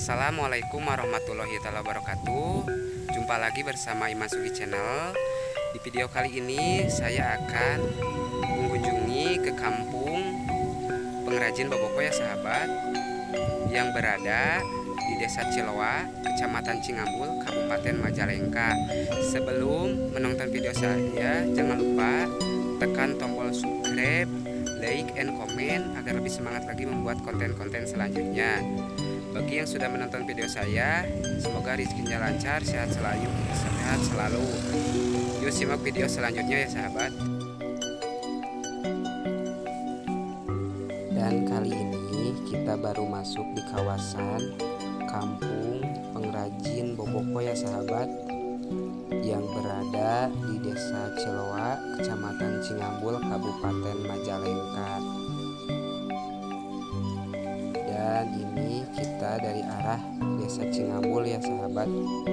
Assalamualaikum warahmatullahi wabarakatuh. Jumpa lagi bersama Iman Sugi Channel. Di video kali ini saya akan mengunjungi ke kampung pengrajin boboko ya sahabat, yang berada di Desa Ciloa, Kecamatan Cingambul, Kabupaten Majalengka. Sebelum menonton video saya, jangan lupa tekan tombol subscribe, like, and comment agar lebih semangat lagi membuat konten-konten selanjutnya. Bagi yang sudah menonton video saya, semoga rezekinya lancar, sehat selalu. Yuk simak video selanjutnya ya sahabat. Dan kali ini kita baru masuk di kawasan kampung pengrajin boboko ya sahabat, yang berada di Desa Ciloa, Kecamatan Cingambul, Kabupaten Majalengka. Dan ini kita dari arah Desa Cingambul ya sahabat.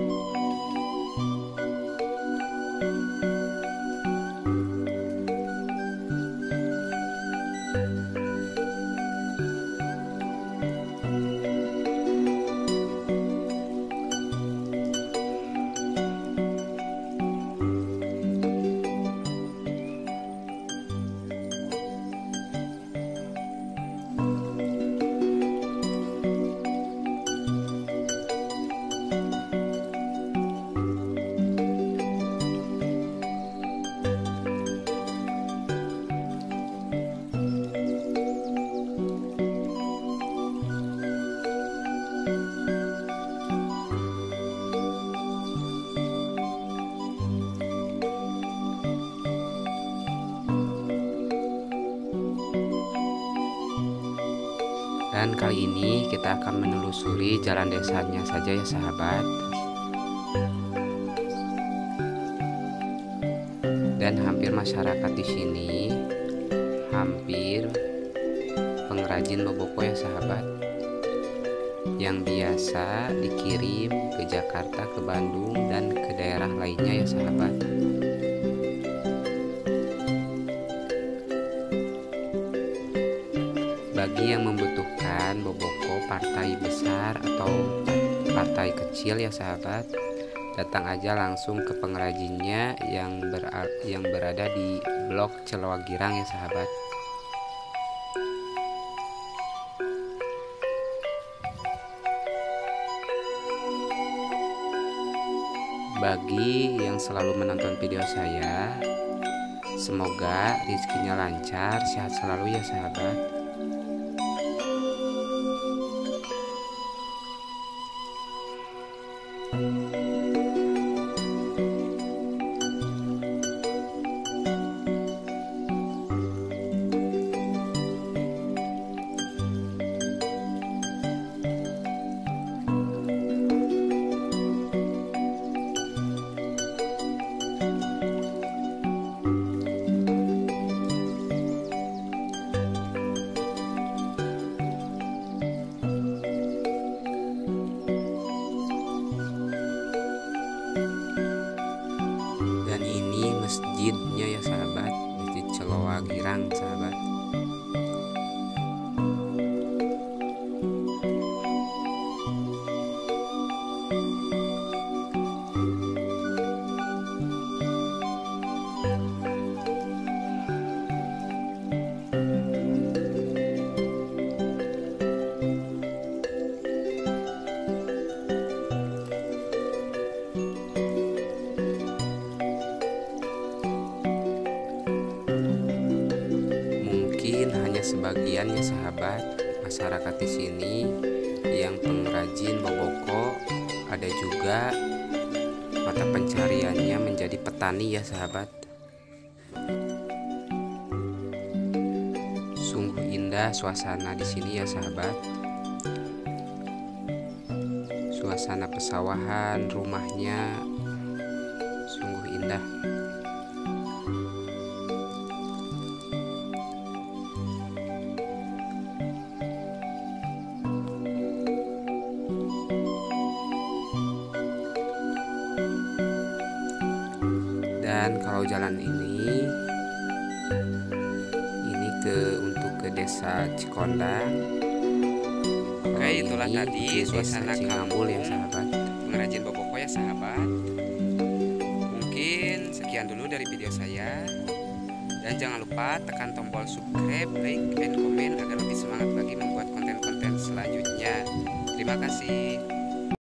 Dan kali ini kita akan menelusuri jalan desanya saja ya sahabat. Dan hampir masyarakat di sini hampir pengrajin boboko ya sahabat, yang biasa dikirim ke Jakarta, ke Bandung, dan ke daerah lainnya ya sahabat. Bagi yang membutuhkan boboko partai besar atau partai kecil ya sahabat, datang aja langsung ke pengrajinnya yang berada di Blok Ciloa Girang ya sahabat. Bagi yang selalu menonton video saya, semoga rezekinya lancar, sehat selalu ya sahabat. Masjidnya ya sahabat, Masjid Ciloa Girang sahabat. Hanya sebagian ya sahabat masyarakat di sini yang pengrajin boboko, ada juga mata pencariannya menjadi petani ya sahabat. Sungguh indah suasana di sini ya sahabat. Suasana pesawahan, rumahnya sungguh indah. Dan kalau jalan ini untuk ke Desa Cikondang, Oke, itulah ini tadi di suasana Desa Cingabul ya kampung sahabat. pengrajin boboko ya sahabat. Mungkin sekian dulu dari video saya. Dan jangan lupa tekan tombol subscribe, like, and comment agar lebih semangat lagi membuat konten-konten selanjutnya. Terima kasih.